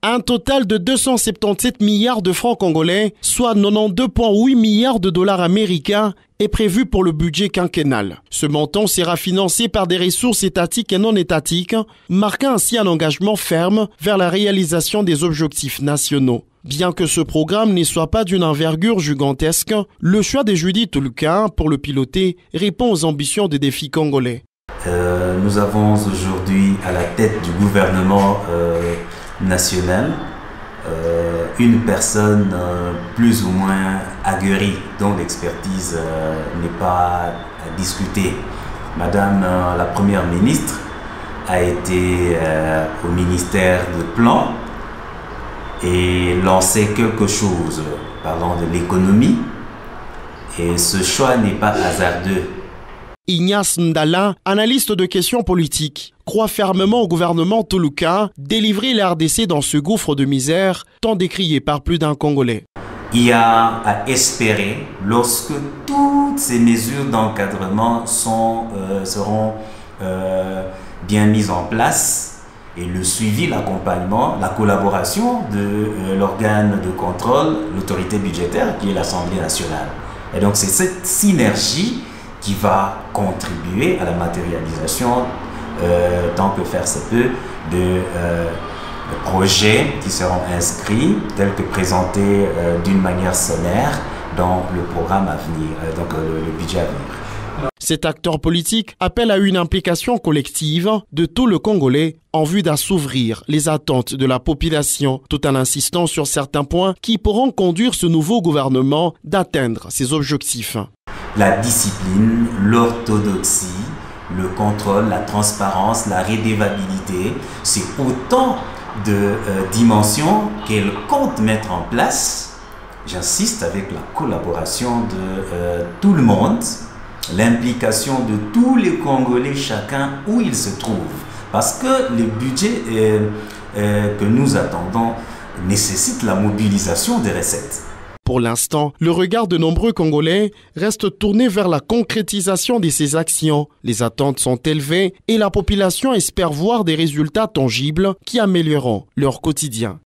Un total de 277 milliards de francs congolais, soit 92,8 milliards de dollars américains, est prévu pour le budget quinquennal. Ce montant sera financé par des ressources étatiques et non étatiques, marquant ainsi un engagement ferme vers la réalisation des objectifs nationaux. Bien que ce programme ne soit pas d'une envergure gigantesque, le choix de Judith Tuluka pour le piloter répond aux ambitions des défis congolais. Nous avons aujourd'hui à la tête du gouvernement national une personne plus ou moins aguerrie, dont l'expertise n'est pas à discuter. Madame la Première ministre a été au ministère de Plan et lancé quelque chose parlant de l'économie, et ce choix n'est pas hasardeux. Ignace Ndala, analyste de questions politiques, croit fermement au gouvernement Tuluka délivrer la RDC dans ce gouffre de misère tant décrié par plus d'un Congolais. Il y a à espérer, lorsque toutes ces mesures d'encadrement seront bien mises en place, et le suivi, l'accompagnement, la collaboration de l'organe de contrôle, l'autorité budgétaire qui est l'Assemblée nationale. Et donc c'est cette synergie qui va contribuer à la matérialisation, tant que faire se peut, de projets qui seront inscrits, tels que présentés d'une manière sommaire dans le programme à venir, donc le budget à venir. Cet acteur politique appelle à une implication collective de tout le Congolais en vue d'assouvir les attentes de la population, tout en insistant sur certains points qui pourront conduire ce nouveau gouvernement d'atteindre ses objectifs. La discipline, l'orthodoxie, le contrôle, la transparence, la redevabilité, c'est autant de dimensions qu'elle compte mettre en place. J'insiste, avec la collaboration de tout le monde, l'implication de tous les Congolais, chacun où il se trouve. Parce que le budget que nous attendons nécessite la mobilisation des recettes. Pour l'instant, le regard de nombreux Congolais reste tourné vers la concrétisation de ces actions. Les attentes sont élevées et la population espère voir des résultats tangibles qui amélioreront leur quotidien.